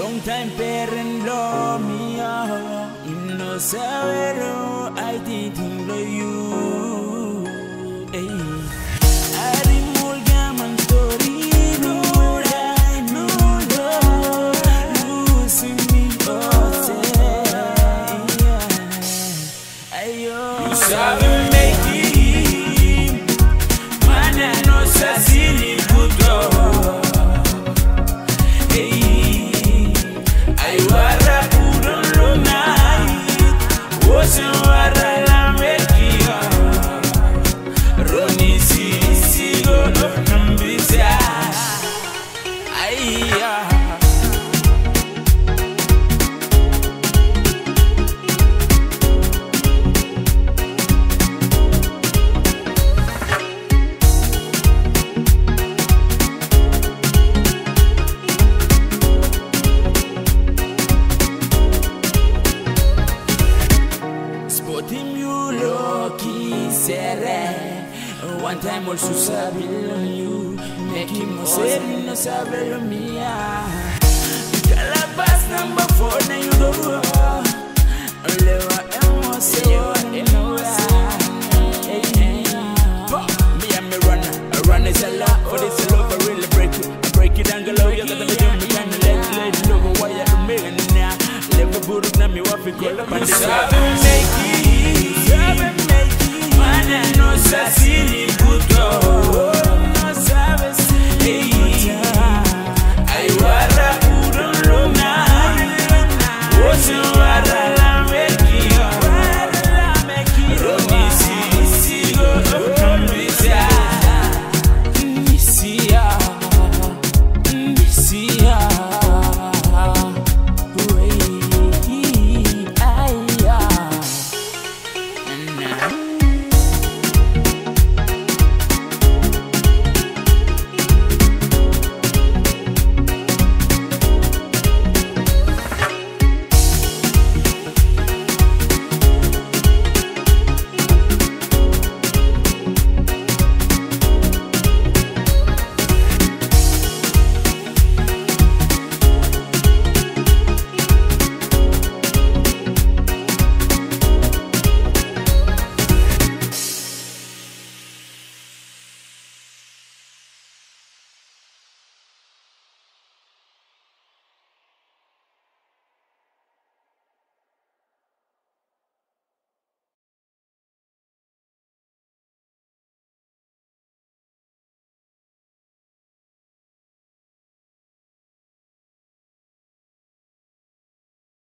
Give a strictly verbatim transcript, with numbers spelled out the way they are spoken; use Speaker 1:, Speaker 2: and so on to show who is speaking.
Speaker 1: long time parent love me, oh. You know, so I didn't love you. Hey. One time also sabil on you, make him no say no sabil on me. Calabas number four, now you go. Lewa emo say you know. Me and me runner, a run is a lot for this love. I really break it, I break it and go low. You gotta be doing me kind of let let love. Why you do me and now? Level good na me wafi call up and the sabil make it, sabil make it. Man I know sabil.